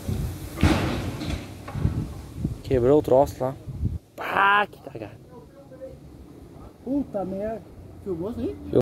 Quebrou o troço lá. Pá, que cagada. Puta merda. Filmou isso aí?